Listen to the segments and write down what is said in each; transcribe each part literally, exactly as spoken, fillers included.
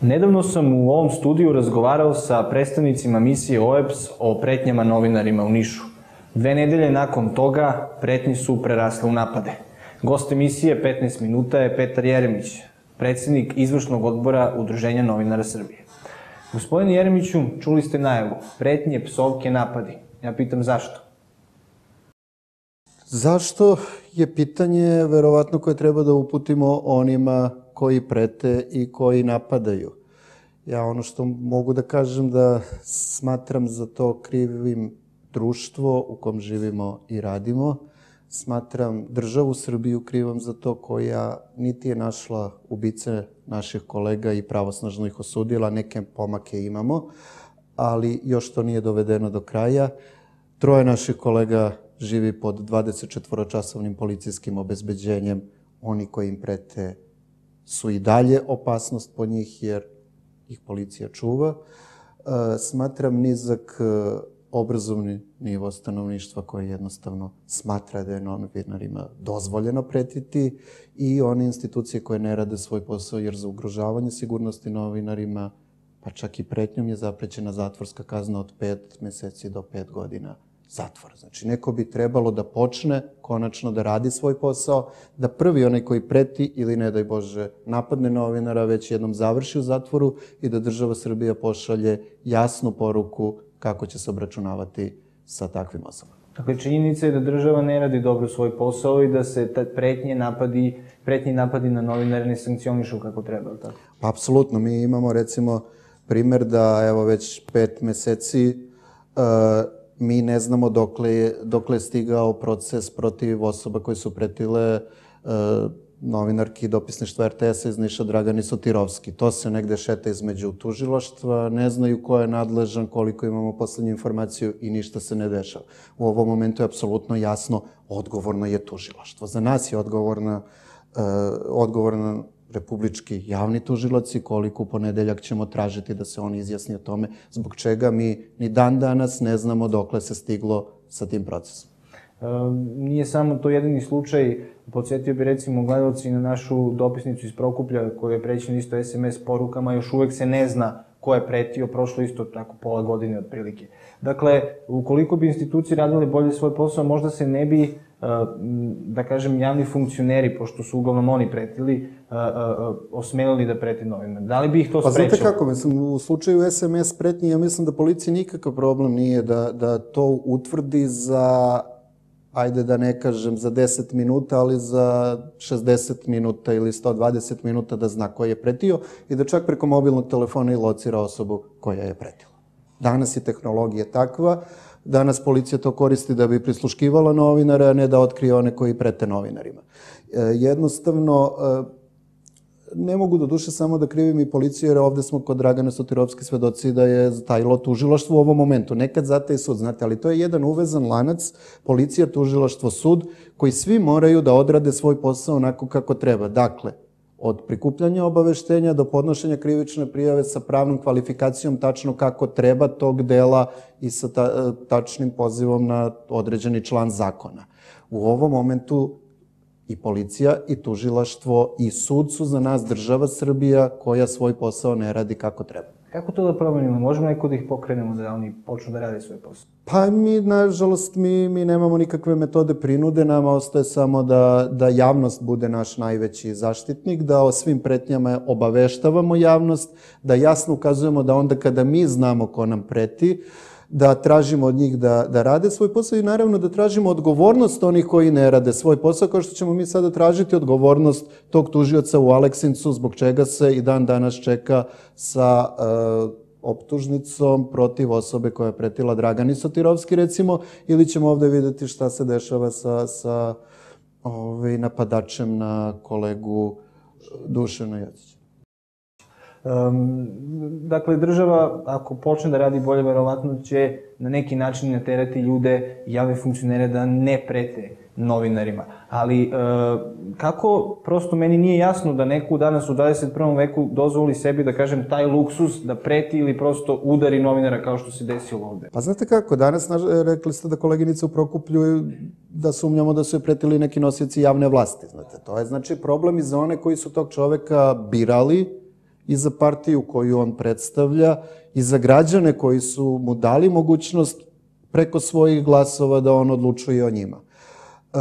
Nedavno sam u ovom studiju razgovarao sa predstavnicima misije O E B S o pretnjama novinarima u Nišu. Dve nedelje nakon toga pretnje su prerasle u napade. Gost emisije petnaest minuta je Petar Jeremić, predsednik izvršnog odbora Udruženja novinara Srbije. Gospodine Jeremiću, čuli ste najavu, pretnje, psovke, napadi. Ja pitam zašto? Zašto je pitanje verovatno koje treba da uputimo onima koji prete i koji napadaju. Ja ono što mogu da kažem da smatram za to krivim društvo u kom živimo i radimo. Smatram državu Srbiju krivom za to koja niti je našla ubice naših kolega i pravosnažno ih osudila, neke pomake imamo, ali još to nije dovedeno do kraja. Troje naših kolega živi pod dvadesetčetvoročasovnim policijskim obezbeđenjem. Oni koji im prete su i dalje opasnost po njih jer ih policija čuva. Smatram nizak obrazovni nivo stanovništva koje jednostavno smatra da je novinarima dozvoljeno pretiti i one institucije koje ne rade svoj posao jer za ugrožavanje sigurnosti novinarima, pa čak i pretnjom je zaprećena zatvorska kazna od pet meseci do pet godina zatvora. Znači, neko bi trebalo da počne konačno da radi svoj posao, da prvi onaj koji preti ili, ne daj Bože, napadne novinara već jednom završi u zatvoru i da država Srbija pošalje jasnu poruku kako će se obračunavati sa takvim osobama. Dakle, činjenica je da država ne radi dobro svoj posao i da se pretnje napadi, pretnje napadi na novinare ne sankcionišu kako treba, tako? Pa, apsolutno. Mi imamo, recimo, primer da, evo, već pet meseci mi ne znamo dokle je, dokle je stigao proces protiv osoba koje su pretile novinarki dopisništva R T S-a iz Niša Dragani Sotirovski. To se negde šeta između tužilaštva, ne znaju ko je nadležan, koliko imamo poslednju informaciju i ništa se ne dešava. U ovom momentu je apsolutno jasno, odgovorno je tužilaštvo. Za nas je odgovorna, odgovorna republički javni tužilac i koliko u ponedeljak ćemo tražiti da se oni izjasni o tome zbog čega mi ni dan danas ne znamo dokle se stiglo sa tim procesom. Nije samo to jedini slučaj. Podsjetio bi recimo gledalci na našu dopisnicu iz Prokuplja koja je prećena isto es em es porukama. Još uvek se ne zna ko je pretio, prošlo isto tako pola godine otprilike. Dakle, ukoliko bi institucije radile bolje svoj posao, možda se ne bi, da kažem, javni funkcioneri, pošto su uglavnom oni pretili, osmelili da prete novinare. Da li bi ih to sprečilo? Pa znate kako, mislim, u slučaju es em es pretnji, ja mislim da policiji nikakav problem nije da to utvrdi za, ajde da ne kažem za deset minuta, ali za šezdeset minuta ili sto dvadeset minuta da zna ko je pretio i da čak preko mobilnog telefona i locira osobu koja je pretila. Danas je tehnologija takva, danas policija to koristi da bi prisluškivala novinare, a ne da otkrije one koji prete novinarima. Jednostavno, ne mogu do duše samo da krivim i policiju, jer ovde smo kod Dragane Sotirovski svedoci da je zatajilo tužilaštvo u ovom momentu. Nekad zataje sud, znate, ali to je jedan uvezan lanac, policija, tužilaštvo, sud, koji svi moraju da odrade svoj posao onako kako treba. Dakle, od prikupljanja obaveštenja do podnošenja krivične prijave sa pravnom kvalifikacijom tačno kako treba tog dela i sa tačnim pozivom na određeni član zakona. U ovom momentu i policija, i tužilaštvo, i sud su za nas država Srbija koja svoj posao ne radi kako treba. Kako to da promenimo? Možemo neko da ih pokrenemo da oni počnu da rade svoj posao? Pa mi, nažalost, mi nemamo nikakve metode prinude, nama ostaje samo da javnost bude naš najveći zaštitnik, da o svim pretnjama obaveštavamo javnost, da jasno ukazujemo da onda kada mi znamo ko nam preti, da tražimo od njih da rade svoj posao i naravno da tražimo odgovornost onih koji ne rade svoj posao, kao što ćemo mi sada tražiti odgovornost tog tužioca u Aleksincu, zbog čega se i dan danas čeka sa optužnicom protiv osobe koja je pretila Dragani Sotirovski, recimo, ili ćemo ovde videti šta se dešava sa napadačem na kolegu Dušana Jocića. Dakle, država, ako počne da radi bolje, verovatno će na neki način naterati ljude, javne funkcionere, da ne prete novinarima. Ali kako, prosto meni nije jasno da neko danas u dvadeset prvom veku dozvoli sebi, da kažem, taj luksus da preti ili prosto udari novinara kao što se desilo ovde. Pa znate kako, danas rekli ste da koleginica u Prokuplju da sumnjamo da su je pretili neki nosioci javne vlasti, znate. To je znači problem i za one koji su tog čoveka birali i za partiju koju on predstavlja i za građane koji su mu dali mogućnost preko svojih glasova da on odlučuje o njima. E,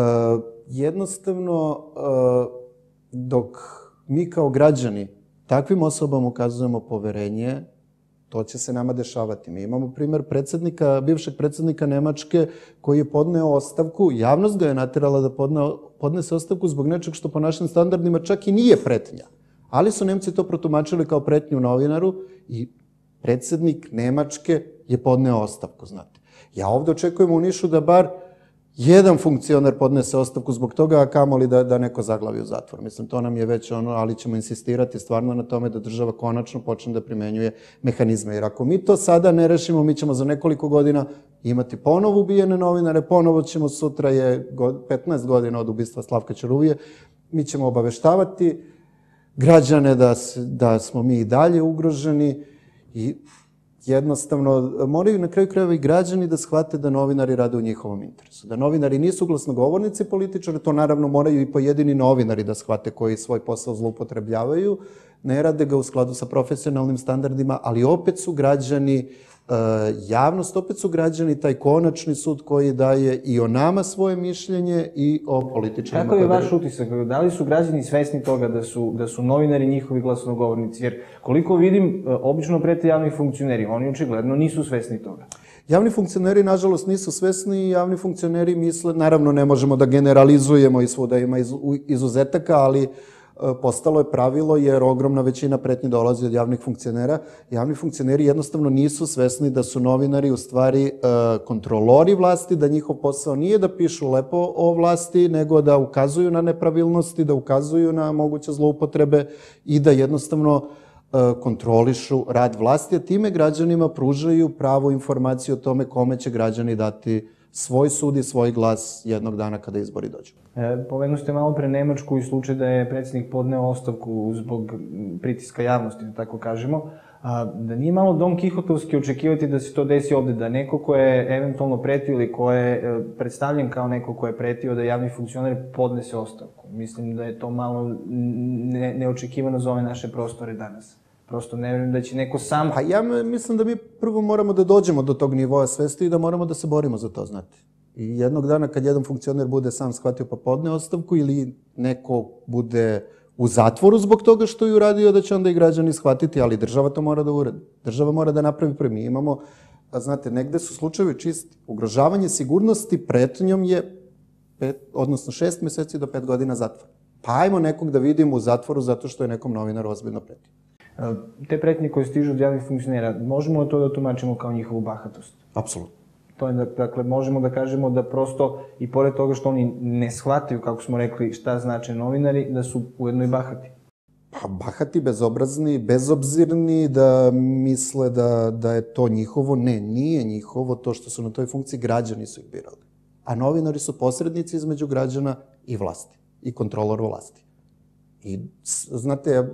jednostavno, e, dok mi kao građani takvim osobama ukazujemo poverenje, to će se nama dešavati. Mi imamo primjer predsjednika, bivšeg predsjednika Nemačke koji je podneo ostavku, javnost ga je naterala da podne, podnese ostavku zbog nečeg što po našim standardima čak i nije pretnja. Ali su Nemci to protumačili kao pretnju novinaru i predsjednik Nemačke je podneo ostavku, znate. Ja ovdje očekujem u Nišu da bar jedan funkcioner podnese ostavku zbog toga, a kamoli da, da neko zaglavi u zatvor. Mislim, to nam je već ono, ali ćemo insistirati stvarno na tome da država konačno počne da primenjuje mehanizme. Jer ako mi to sada ne rešimo, mi ćemo za nekoliko godina imati ponovo ubijene novinare, ponovo ćemo sutra je petnaest godina od ubistva Slavka Ćuruvije, mi ćemo obaveštavati građane da, da smo mi i dalje ugroženi i jednostavno moraju na kraju krajeva i građani da shvate da novinari rade u njihovom interesu. Da novinari nisu glasnogovornici političari, to naravno moraju i pojedini novinari da shvate koji svoj posao zloupotrebljavaju, ne rade ga u skladu sa profesionalnim standardima, ali opet su građani, javnost, opet su građani taj konačni sud koji daje i o nama svoje mišljenje i o političarima. Kako je vaš utisak? Da li su građani svesni toga da su, da su novinari njihovi glasnogovornici? Jer koliko vidim, obično prete javni funkcioneri, oni očigledno nisu svesni toga. Javni funkcioneri, nažalost, nisu svesni i javni funkcioneri misle, naravno ne možemo da generalizujemo i svuda ima izuzetaka, ali postalo je pravilo jer ogromna većina pretnji dolazi od javnih funkcionera. Javni funkcioneri jednostavno nisu svesni da su novinari u stvari kontrolori vlasti, da njihov posao nije da pišu lepo o vlasti, nego da ukazuju na nepravilnosti, da ukazuju na moguće zloupotrebe i da jednostavno kontrolišu rad vlasti, a time građanima pružaju pravu informaciju o tome kome će građani dati svoj sud i svoj glas jednog dana kada izbori dođu. E, Pomenuli ste malo pre Nemačku i slučaj da je predsjednik podneo ostavku zbog pritiska javnosti, da tako kažemo. A, da nije malo Don Kihotovski očekivati da se to desi ovde, da neko ko je eventualno pretio ili ko je e, predstavljen kao neko ko je pretio da javni funkcioner podnese ostavku. Mislim da je to malo ne, neočekivano za ove naše prostore danas. Prosto ne vjerujem da će neko sam... Pa ja mislim da mi prvo moramo da dođemo do tog nivoa svesti i da moramo da se borimo za to, znate. I jednog dana kad jedan funkcioner bude sam shvatio pa podne ostavku ili neko bude u zatvoru zbog toga što je uradio, da će onda i građani shvatiti, ali država to mora da uradi. Država mora da napravi prvi. Mi imamo, znate, negde su slučajevi čisti. Ugrožavanje sigurnosti pretnjom je, pet, odnosno šest meseci do pet godina zatvora. Pa ajmo nekog da vidimo u zatvoru zato što je nekom novinaru ozbiljno pretio. Te pretnje koje stižu od javnih funkcionera, možemo to da tumačimo kao njihovu bahatost? Apsolutno. To je, dakle, možemo da kažemo da prosto, i pored toga što oni ne shvataju, kako smo rekli, šta znače novinari, da su ujedno i bahati. Pa bahati, bezobrazni, bezobzirni, da misle da, da je to njihovo. Ne, nije njihovo to što su na toj funkciji, građani su ih birali. A novinari su posrednici između građana i vlasti, i kontrolor vlasti. I, znate,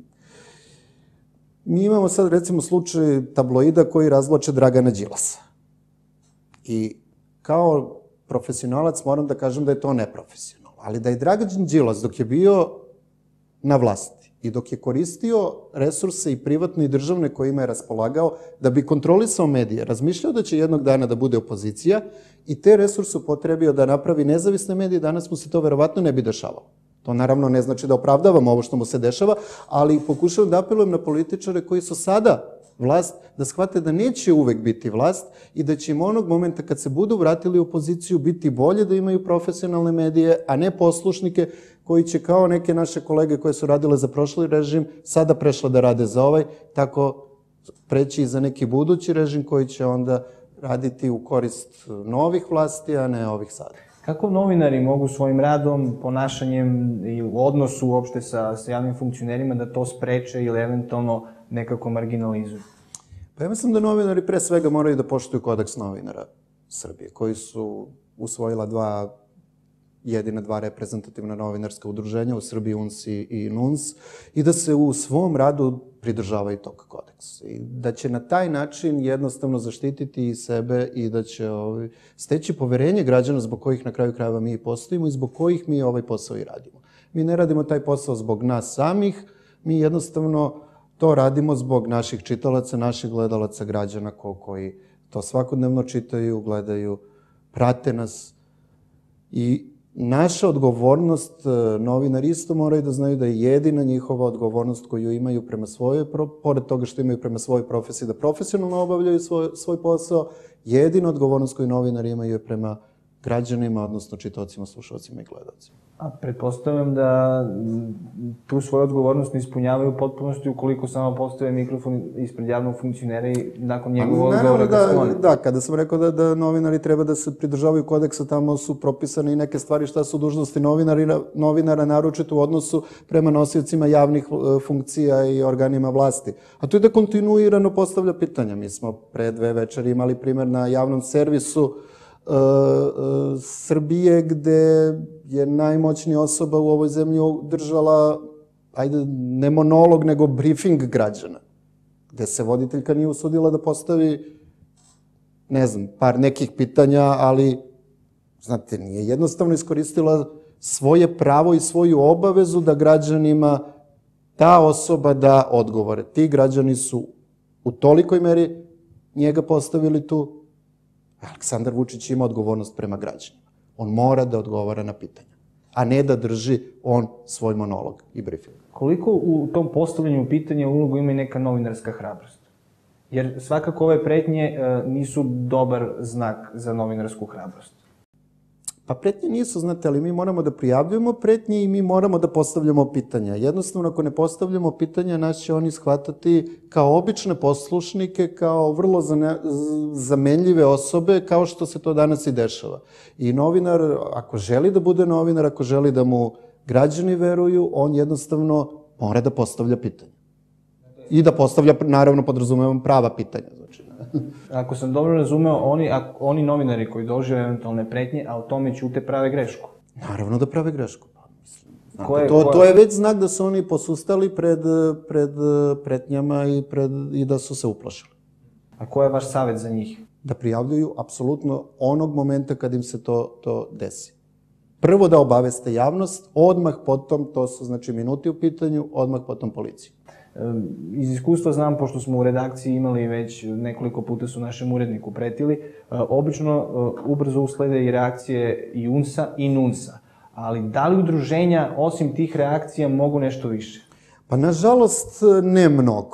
mi imamo sad, recimo, slučaj tabloida koji razvlače Dragana Đilasa. I kao profesionalac moram da kažem da je to neprofesionalno. Ali da je Dragan Đilas, dok je bio na vlasti i dok je koristio resurse i privatne i državne kojima je raspolagao da bi kontrolisao medije, razmišljao da će jednog dana da bude opozicija i te resurse upotrebio da napravi nezavisne medije, danas mu se to verovatno ne bi dešavalo. To naravno ne znači da opravdavam ovo što mu se dešava, ali pokušavam da apelujem na političare koji su sada vlast, da shvate da neće uvek biti vlast i da će im onog momenta kad se budu vratili u opoziciju biti bolje da imaju profesionalne medije, a ne poslušnike koji će kao neke naše kolege koje su radile za prošli režim sada prešle da rade za ovaj, tako preći i za neki budući režim koji će onda raditi u korist novih vlasti, a ne ovih sada. Kako novinari mogu svojim radom, ponašanjem i u odnosu uopšte sa, sa javnim funkcionerima da to spreče ili eventualno nekako marginalizuju? Pa ja mislim da novinari pre svega moraju da poštuju kodeks novinara Srbije, koji su usvojila dva, jedina dva reprezentativna novinarska udruženja u Srbiji, U N S i N U N S, i da se u svom radu pridržavaju tog kodeksa. I da će na taj način jednostavno zaštititi i sebe i da će ovaj, steći poverenje građana zbog kojih na kraju krajeva mi postojimo i zbog kojih mi ovaj posao i radimo. Mi ne radimo taj posao zbog nas samih, mi jednostavno To radimo zbog naših čitalaca, naših gledalaca, građana koji to svakodnevno čitaju, gledaju, prate nas. I naša odgovornost, novinari isto moraju da znaju da je jedina njihova odgovornost koju imaju prema svojoj, pored toga što imaju prema svojoj profesiji, da profesionalno obavljaju svoj, svoj posao, jedina odgovornost koju novinari imaju je prema građanima, odnosno čitaocima, slušalcima i gledalcima. A pretpostavljam da tu svoju odgovornost ne ispunjavaju u potpunosti ukoliko samo postave mikrofon ispred javnog funkcionera i nakon njegovog odgovora ga skloni. Da, kada sam rekao da, da novinari treba da se pridržavaju kodeksa, tamo su propisane i neke stvari šta su dužnosti novinara, novinara naročito u odnosu prema nosiocima javnih funkcija i organima vlasti. A to je da kontinuirano postavlja pitanja. Mi smo pre dve večeri imali primer na javnom servisu Uh, uh, Srbije, gde je najmoćnija osoba u ovoj zemlji držala, ajde, ne monolog, nego briefing građana, gde se voditeljka nije usudila da postavi, ne znam, par nekih pitanja, ali, znate, nije jednostavno iskoristila svoje pravo i svoju obavezu da građanima ta osoba da odgovore. Ti građani su u tolikoj meri njega postavili tu. Aleksandar Vučić ima odgovornost prema građanima. On mora da odgovara na pitanja, a ne da drži on svoj monolog i briefing. Koliko u tom postavljanju pitanja ulogu ima i neka novinarska hrabrost? Jer svakako ove pretnje nisu dobar znak za novinarsku hrabrost. Pa pretnje nisu, znate, ali mi moramo da prijavljujemo pretnje i mi moramo da postavljamo pitanja. Jednostavno, ako ne postavljamo pitanja, nas će oni shvatati kao obične poslušnike, kao vrlo zamenljive osobe, kao što se to danas i dešava. I novinar, ako želi da bude novinar, ako želi da mu građani veruju, on jednostavno mora da postavlja pitanja. I da postavlja, naravno, podrazumevam prava pitanja, znači. Ako sam dobro razumeo, oni, oni novinari koji dožive eventualne pretnje, a o tome ćute prave grešku. Naravno da prave grešku. Znate, to, to je već znak da su oni posustali pred, pred pretnjama i, pred, i da su se uplašili. A koji je vaš savjet za njih? Da prijavljuju apsolutno onog momenta kad im se to, to desi. Prvo da obaveste javnost, odmah potom, to su znači minuti u pitanju, odmah potom policiju. Iz iskustva znam, pošto smo u redakciji imali već nekoliko puta su našem uredniku pretili, obično ubrzo uslede i reakcije i UNS-a i NUNS-a. Ali da li udruženja, osim tih reakcija, mogu nešto više? Pa, nažalost, ne mnogo.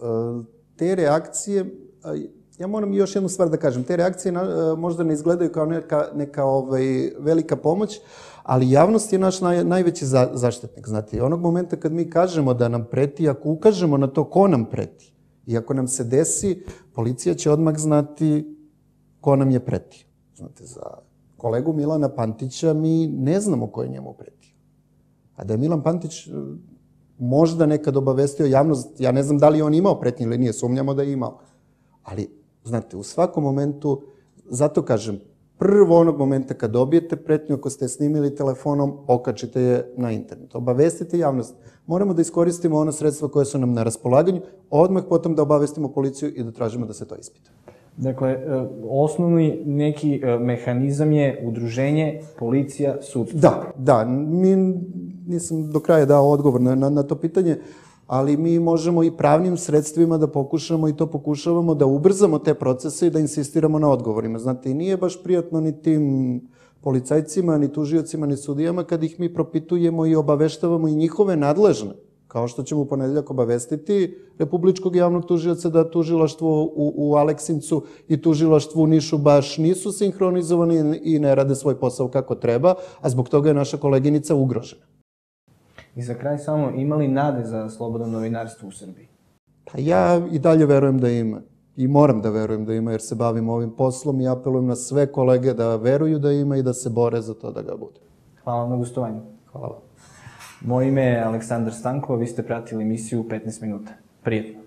Te reakcije, ja moram još jednu stvar da kažem, te reakcije možda ne izgledaju kao neka, neka ovaj, velika pomoć, ali javnost je naš naj, najveći za, zaštitnik, znate. Onog momenta kad mi kažemo da nam preti, ako ukažemo na to ko nam preti, i ako nam se desi, policija će odmah znati ko nam je pretio. Znate, za kolegu Milana Pantića mi ne znamo ko je njemu pretio. A da je Milan Pantić možda nekad obavestio javnost, ja ne znam da li on imao pretnje ili nije, sumnjamo da je imao. Ali, znate, u svakom momentu, zato kažem, prvo onog momenta kad dobijete pretnju, ako ste snimili telefonom, okačite je na internet. Obavestite javnost. Moramo da iskoristimo ona sredstva koje su nam na raspolaganju, odmah potom da obavestimo policiju i da tražimo da se to ispita. Dakle, osnovni neki mehanizam je udruženje, policija, sudstvo. Da, da. Mi, nisam do kraja dao odgovor na, na, na to pitanje, ali mi možemo i pravnim sredstvima da pokušamo i to pokušavamo da ubrzamo te procese i da insistiramo na odgovorima. Znate, i nije baš prijatno ni tim policajcima, ni tužiocima, ni sudijama kad ih mi propitujemo i obaveštavamo i njihove nadležne. Kao što ćemo u ponedeljak obavestiti Republičkog javnog tužioca da tužilaštvo u, u Aleksincu i tužilaštvo u Nišu baš nisu sinhronizovani i ne rade svoj posao kako treba, a zbog toga je naša koleginica ugrožena. I za kraj samo, ima li nade za slobodno novinarstvo u Srbiji? Pa ja i dalje verujem da ima. I moram da verujem da ima, jer se bavim ovim poslom i apelujem na sve kolege da veruju da ima i da se bore za to da ga bude. Hvala vam na gostovanju. Hvala vam. Moje ime je Aleksandar Stanko, vi ste pratili emisiju petnaest minuta. Prijetno.